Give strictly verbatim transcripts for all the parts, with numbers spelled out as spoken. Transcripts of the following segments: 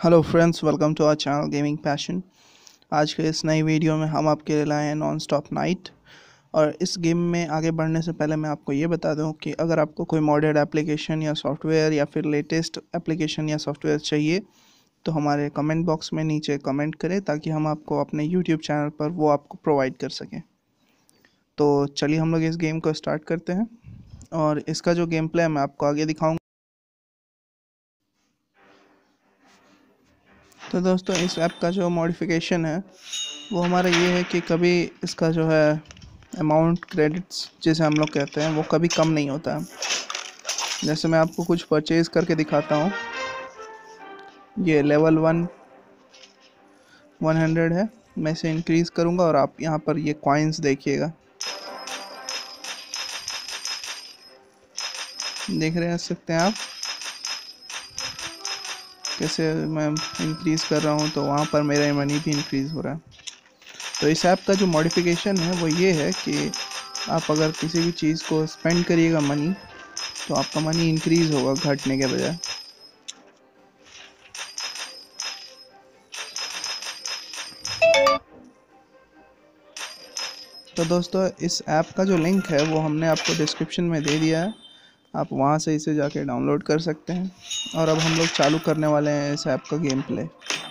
Hello friends, welcome to our channel gaming passion. आज के इस नई वीडियो में हम आपके लिए लाए हैं नॉन स्टॉप नाइट। और इस गेम में आगे बढ़ने से पहले मैं आपको ये बता दूं कि अगर आपको कोई मॉडेड एप्लीकेशन या सॉफ्टवेयर या फिर लेटेस्ट एप्लीकेशन या सॉफ्टवेयर चाहिए तो हमारे कमेंट बॉक्स में नीचे कमेंट करें ताकि हम आपको अपने यूट्यूब चैनल पर वो आपको प्रोवाइड कर सकें। तो चलिए हम लोग इस गेम को स्टार्ट करते हैं और इसका जो गेम प्ले है मैं आपको आगे दिखाऊँगा। तो दोस्तों, इस ऐप का जो मॉडिफिकेशन है वो हमारा ये है कि कभी इसका जो है अमाउंट क्रेडिट्स जिसे हम लोग कहते हैं वो कभी कम नहीं होता है। जैसे मैं आपको कुछ परचेज़ करके दिखाता हूँ। ये लेवल वन वन हंड्रेड है, मैं इसे इंक्रीज़ करूँगा और आप यहाँ पर ये कॉइन्स देखिएगा, देख रहे सकते हैं आप कैसे मैं इंक्रीज़ कर रहा हूँ तो वहाँ पर मेरा मनी भी इंक्रीज़ हो रहा है। तो इस ऐप का जो मॉडिफिकेशन है वो ये है कि आप अगर किसी भी चीज़ को स्पेंड करिएगा मनी तो आपका मनी इंक्रीज़ होगा घटने के बजाय। तो दोस्तों, इस ऐप का जो लिंक है वो हमने आपको डिस्क्रिप्शन में दे दिया है, आप वहाँ से इसे जाके डाउनलोड कर सकते हैं। और अब हम लोग चालू करने वाले हैं इस ऐप का गेम प्ले।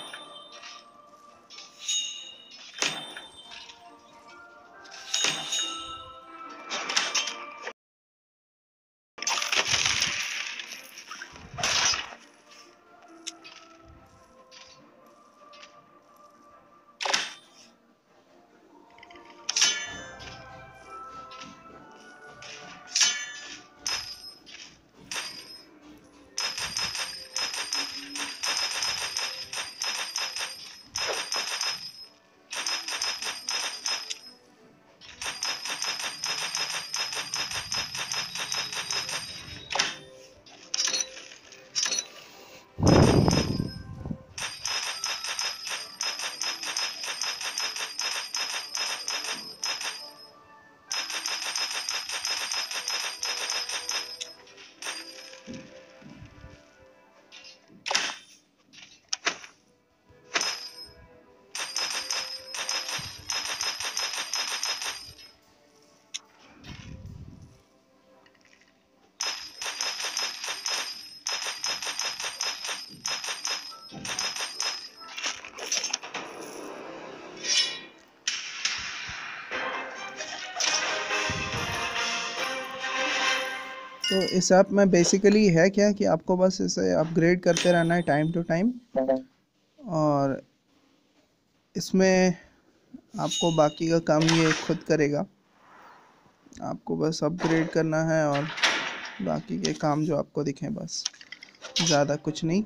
तो इस ऐप में बेसिकली है क्या कि आपको बस इसे अपग्रेड करते रहना है टाइम टू टाइम, और इसमें आपको बाकी का काम ये खुद करेगा। आपको बस अपग्रेड करना है और बाकी के काम जो आपको दिखें, बस ज़्यादा कुछ नहीं।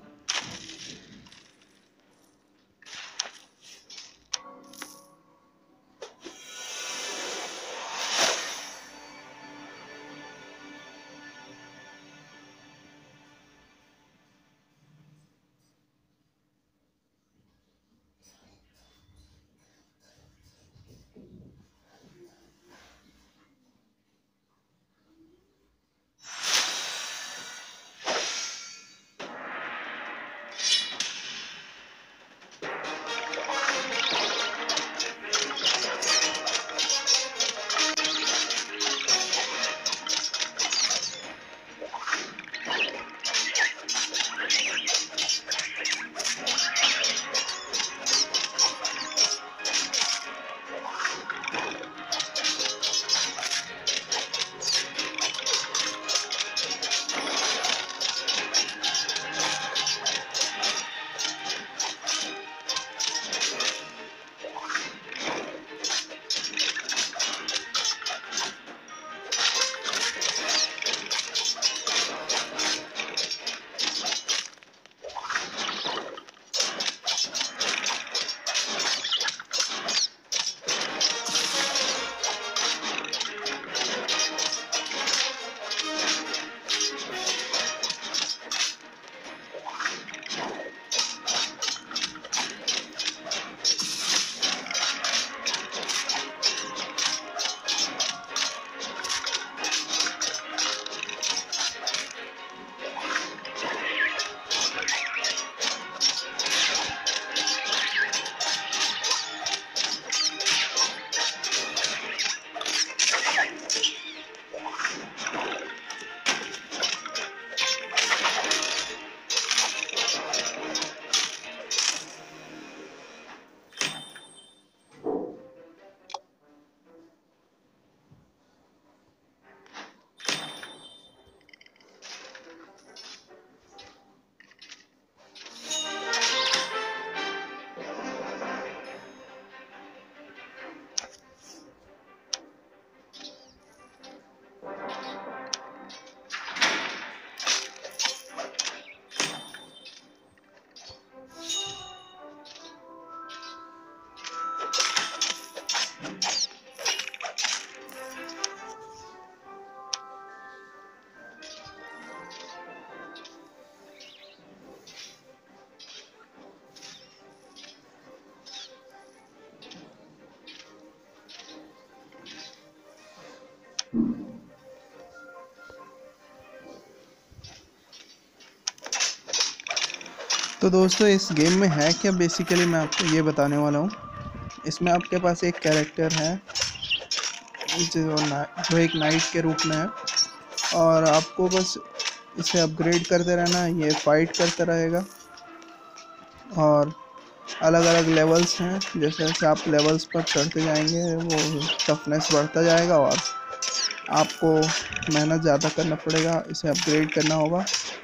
तो दोस्तों इस गेम में है क्या, बेसिकली मैं आपको ये बताने वाला हूँ। इसमें आपके पास एक कैरेक्टर है जो जो एक नाइट के रूप में है, और आपको बस इसे अपग्रेड करते रहना है। ये फाइट करता रहेगा और अलग अलग लेवल्स हैं, जैसे जैसे आप लेवल्स पर चढ़ते जाएंगे वो टफनेस बढ़ता जाएगा और आपको मेहनत ज़्यादा करना पड़ेगा, इसे अपग्रेड करना होगा।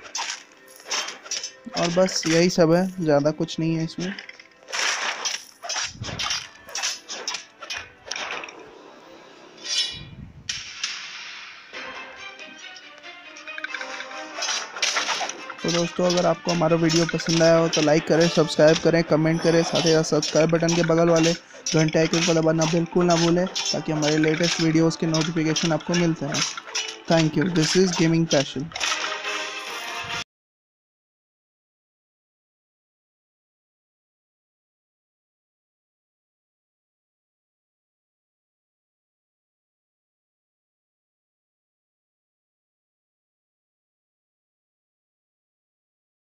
और बस यही सब है, ज़्यादा कुछ नहीं है इसमें। तो दोस्तों अगर आपको हमारा वीडियो पसंद आया हो तो लाइक करें, सब्सक्राइब करें, कमेंट करें, साथ ही साथ सब्सक्राइब बटन के बगल वाले घंटे आइकन को दबाना बिल्कुल ना भूलें, ताकि हमारे लेटेस्ट वीडियोस के नोटिफिकेशन आपको मिलते रहें। Thank you. This is gaming passion.